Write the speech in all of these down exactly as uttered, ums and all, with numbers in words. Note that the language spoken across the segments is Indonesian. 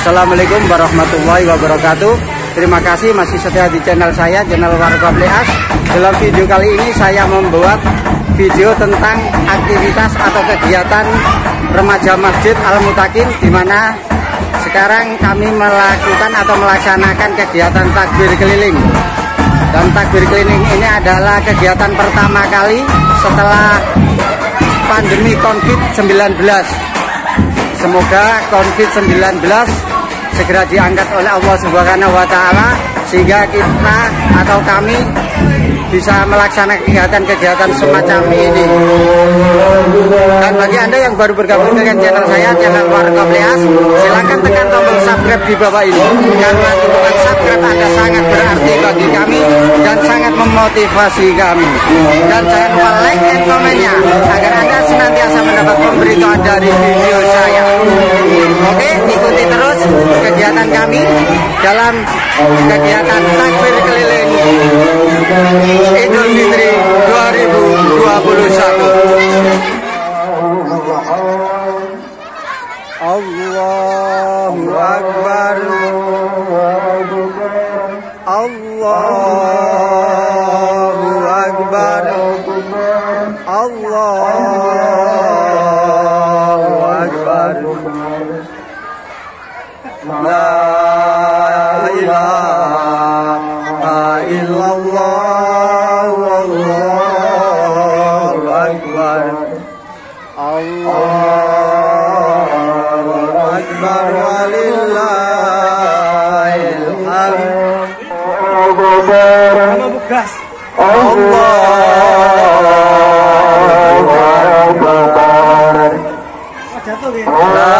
Assalamualaikum warahmatullahi wabarakatuh. Terima kasih masih setia di channel saya, channel Warga Pleas. Dalam video kali ini saya membuat video tentang aktivitas atau kegiatan remaja Masjid Al-Mutakin, di mana sekarang kami melakukan atau melaksanakan kegiatan takbir keliling. Dan takbir keliling ini adalah kegiatan pertama kali setelah pandemi covid sembilan belas. Semoga covid sembilan belas segera diangkat oleh Allah Subhanahu wa taala sehingga kita atau kami bisa melaksanakan kegiatan-kegiatan semacam ini. Dan bagi Anda yang baru bergabung dengan channel saya, channel Warga Pleas, silahkan tekan tombol subscribe di bawah ini, karena dukungan subscribe Anda sangat berarti bagi kami dan sangat memotivasi kami. Dan jangan lupa like dan komennya agar Anda senantiasa mendapat pemberitahuan dari video saya. Oke, ikuti terus kegiatan kami dalam kegiatan takbir keliling Idul Fitri dua ribu dua puluh satu. Allahu Akbar, Allahu Akbar, Allahu Akbar. La ilaha illallah, Allahu Akbar, Allahu Akbar, walillahil hamd. Allahu Akbar. La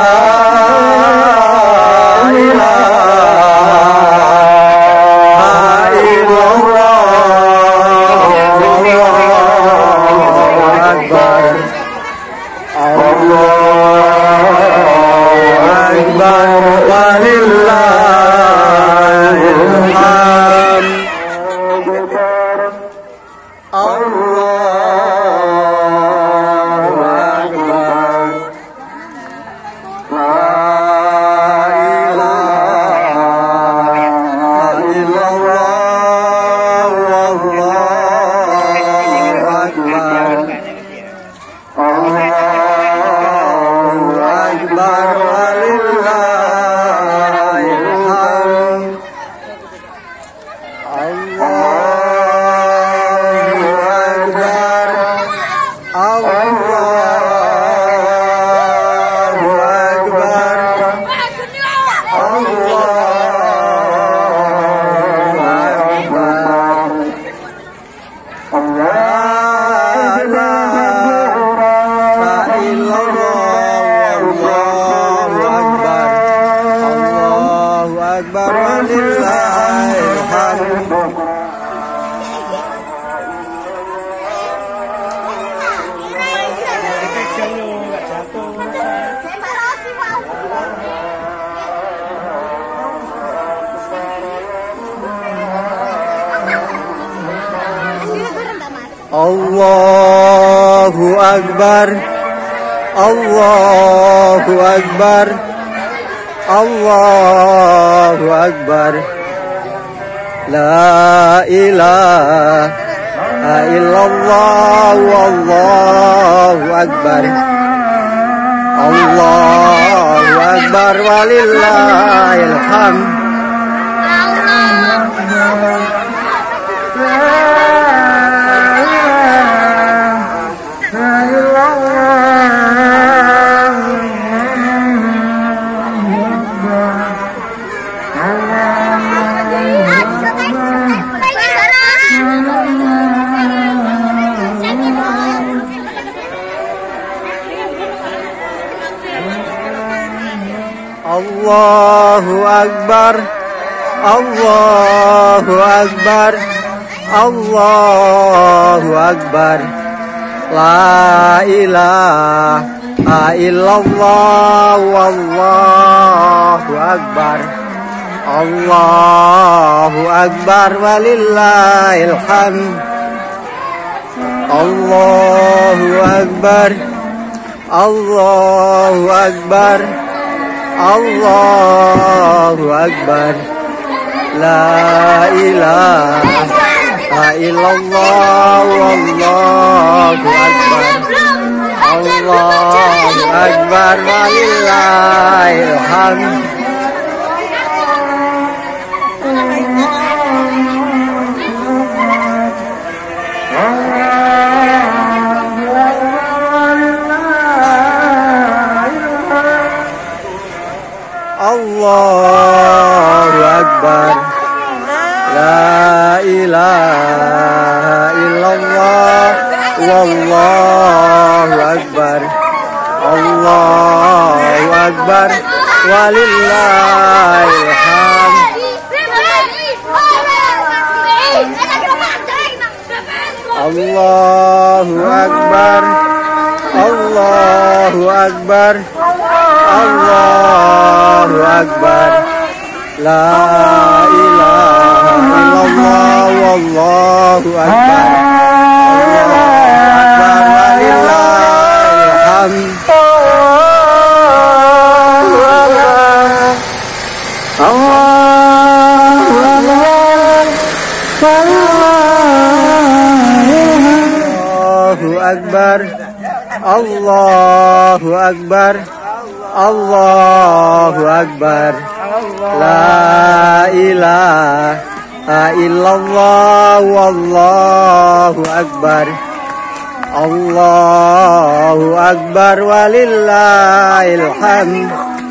Allahu Akbar, Allahu Akbar, Allahu Akbar. La ilaha illallah, Allahu Akbar, Allahu Akbar, walillahil hamd. Allahu Akbar, Allahu Akbar, Allahu Akbar. La ilaha illallah, wallahu akbar, Allahu akbar, walillahil hamd. Allahu akbar, Allahu akbar, Allahu Akbar. La ilaha illallah. Wallahu Akbar. Allahu Akbar walillahil hamd. Allahu Akbar. La ilaha illallah. Wallahu Akbar. Allahu Akbar walillahil hamd. Allahu Akbar. Allahu Akbar. Allahu Akbar. La ilaha illallah. Wallahu Akbar. Allahu Akbar walillahil hamd. Allahu Akbar. Allahu Akbar. Allahu Akbar. La ilaha illallah. Wallahu Akbar. Allahu Akbar walillahil hamd.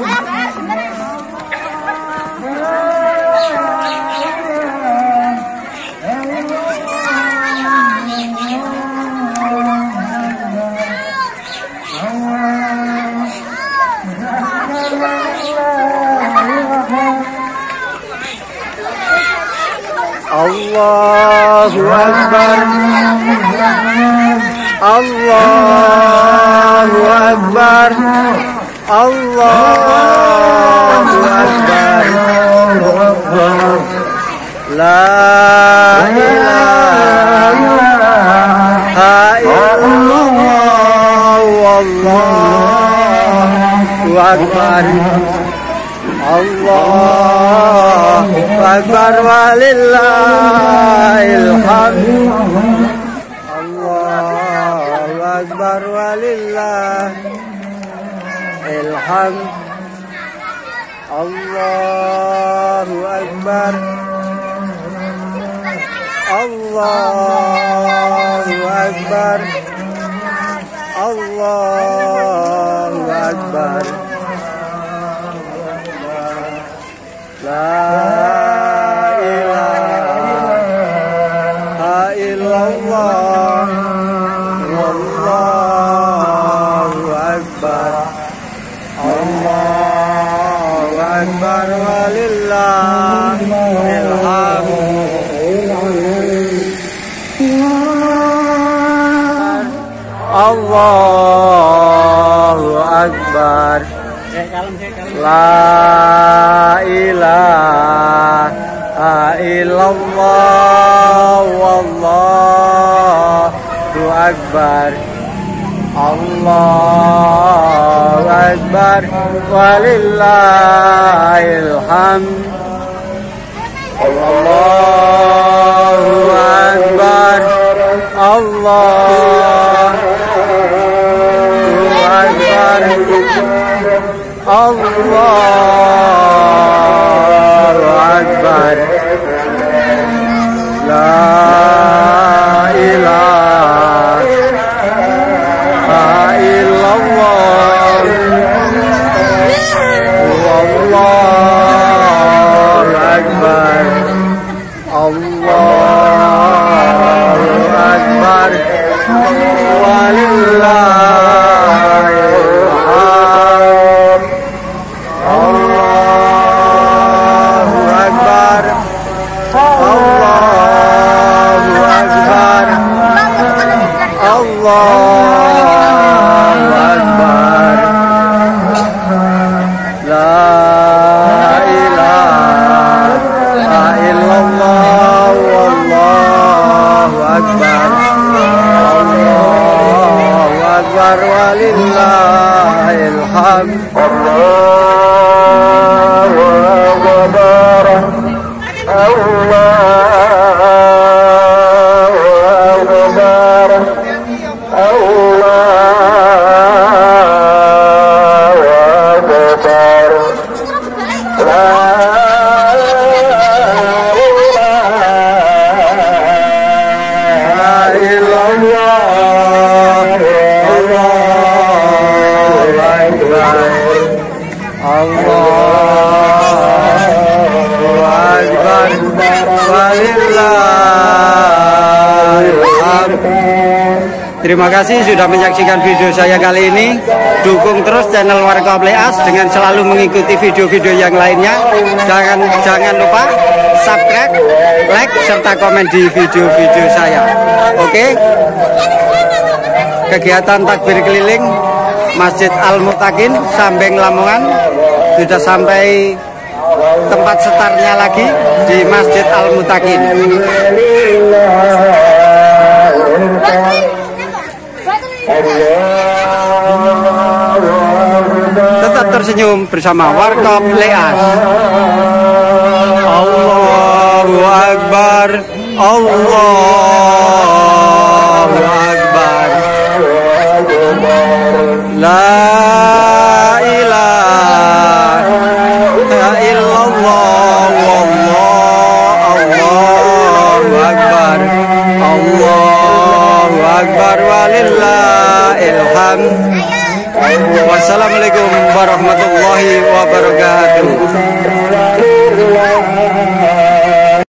Allahu Akbar. Allahu Akbar. Allahu Akbar. La ilaha illallah. Wallahu Akbar. Allahu Akbar walillahil hamd. Allahu Akbar walillahil hamd. Allahu Akbar. Allahu Akbar. Allahu Akbar. La ilaha illallah. Wallahu Akbar. Allahu Akbar walillahil hamd. Allahu Akbar. La ilaha illallah. Wallahu Akbar. Allahu Akbar walillahil hamd. Allahu Akbar. Allahu Akbar. Allahu Akbar. La ilaha illallah. Wallahu Akbar. Allahu Akbar walillahil hamd. Allah Akbar walillahilhamd. Terima kasih sudah menyaksikan video saya kali ini. Dukung terus channel Warkop Leas dengan selalu mengikuti video-video yang lainnya. Jangan jangan lupa subscribe, like, serta komen di video-video saya. Oke. Kegiatan takbir keliling Masjid Al-Muttaqin Sambeng Lamongan sudah sampai tempat setarnya lagi di Masjid Al-Muttaqin. Tetap tersenyum bersama Warkop Leas. Allahu Akbar, Allahu Akbar, la ilaha illallah, Allahu Akbar, Allahu Akbar walillahilhamd. Wassalamualaikum warahmatullahi wabarakatuh.